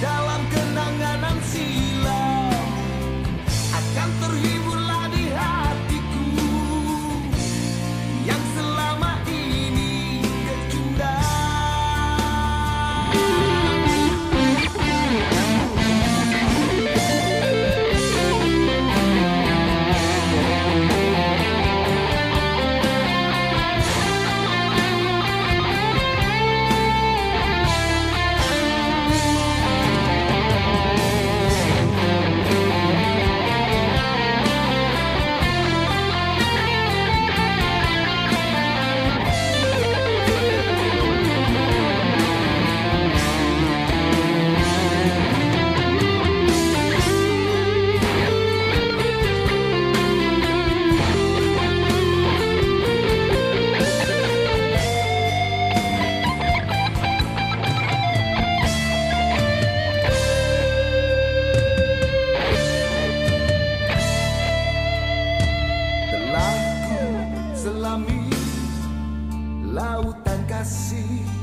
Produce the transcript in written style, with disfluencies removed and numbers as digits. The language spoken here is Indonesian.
dalam kenangan silam akan terhiburlah di hatiku yang selama ini kecundang. Selami lautan kasih